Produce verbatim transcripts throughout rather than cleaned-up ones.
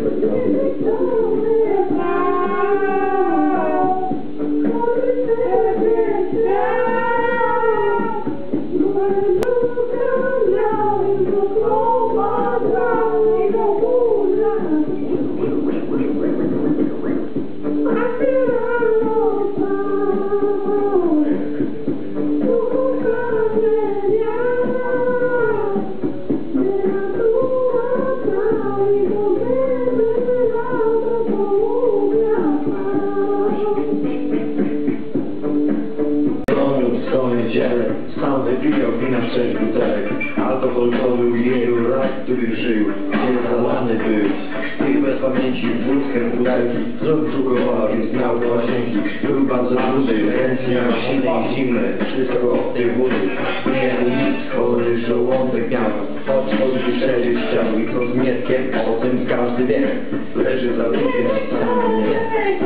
Sam wypijał wina w sześć butelek. Alkohol to był jego rak, który żył, gdzie zalany był. I bez pamięci wózkę butelki wzrok żugował, więc miał do łazienki. Był bardzo duży, ręce miał silne i zimne, wszystko od tej wody. Nie jadł nic, chory żołądek miał, choć choćby szerzyć chciał. I to z mietkiem, o tym każdy wie, leży za drugim na samym mnie.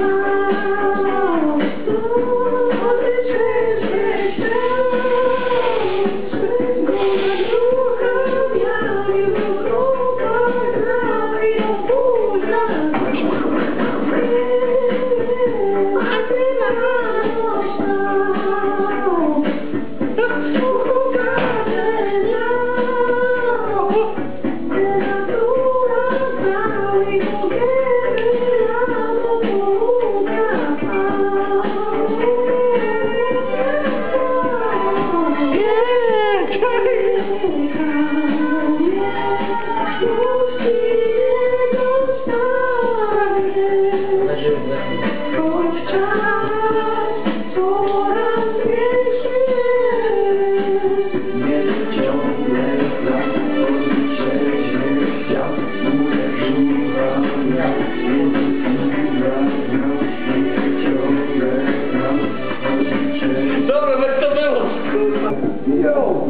Dobra, jak to było? Jo!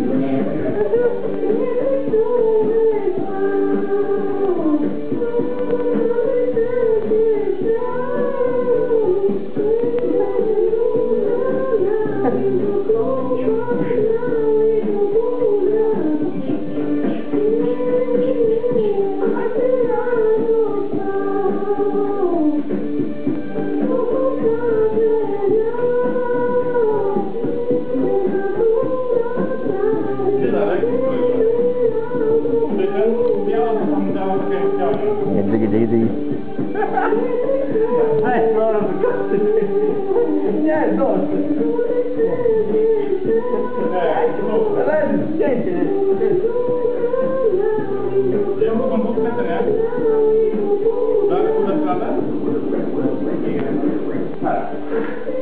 Diggy daisy. Hey, bro, nie, dobrze. Ale zdjęcie. Ja mu tą budkę, nie? Dalej, uda sprawę? Tak.